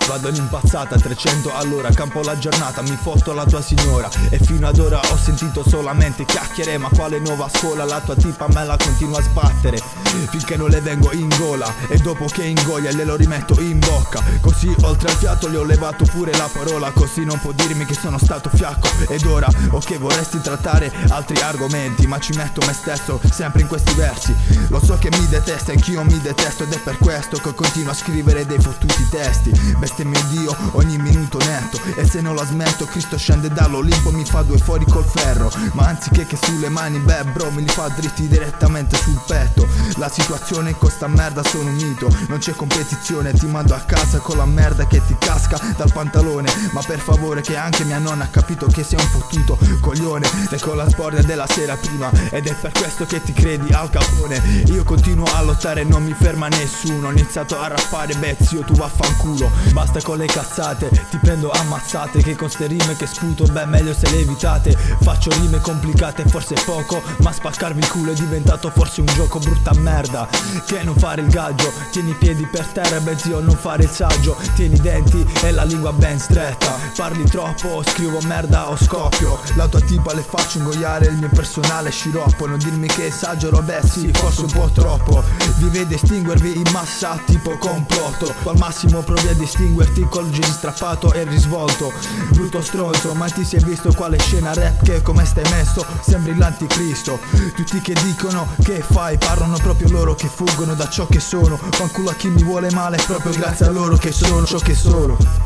Vado all'impazzata, 300 all'ora, campo la giornata, mi fotto la tua signora. E fino ad ora ho sentito solamente chiacchiere, ma quale nuova scuola? La tua tipa me la continua a sbattere finché non le vengo in gola, e dopo che ingoia glielo rimetto in bocca. Così oltre al fiato le ho levato pure la parola, così non può dirmi che sono stato fiacco. Ed ora ok, vorresti trattare altri argomenti, ma ci metto me stesso sempre in questi versi. Lo so che mi detesti, anch'io mi detesto, ed è per questo che continuo a scrivere dei fottuti testi. Bestemmio Dio ogni minuto netto, e se non la smetto Cristo scende dall'Olimpo, mi fa due fuori col ferro, ma anziché che sulle mani, beh bro, me li fa dritti direttamente sul petto. La situazione con sta merda sono un mito, non c'è competizione, ti mando a casa con la merda che ti casca dal pantalone. Ma per favore, che anche mia nonna ha capito che sei un fottuto coglione. Stai con la spordia della sera prima, ed è per questo che ti credi Al Capone. Io continuo a lottare, non mi ferma nessuno. Ho iniziato a rappare, beh zio tu vaffanculo. Basta con le cazzate, ti prendo ammazzate, che con ste rime che sputo, beh meglio se le evitate. Faccio rime complicate, forse poco, ma spaccarvi il culo è diventato forse un gioco. Brutta merda, che non fare il gaggio, tieni i piedi per terra, beh zio non fare il saggio. Tieni i denti e la lingua ben stretta, parli troppo, scrivo merda o scoppio. La tua tipa le faccio ingoiare il mio personale sciroppo. Non dirmi che esagero, beh sì, forse un po' troppo. Vi vede estinguervi in massa tipo complotto, tu al massimo provi a distinguerti col jeans strappato e il risvolto. Brutto stronzo, ma ti sei visto quale scena rap che come stai messo? Sembri l'anticristo. Tutti che dicono che fai, parlano proprio loro che fuggono da ciò che sono. Fanculo a chi mi vuole male, proprio grazie a loro che sono ciò che sono.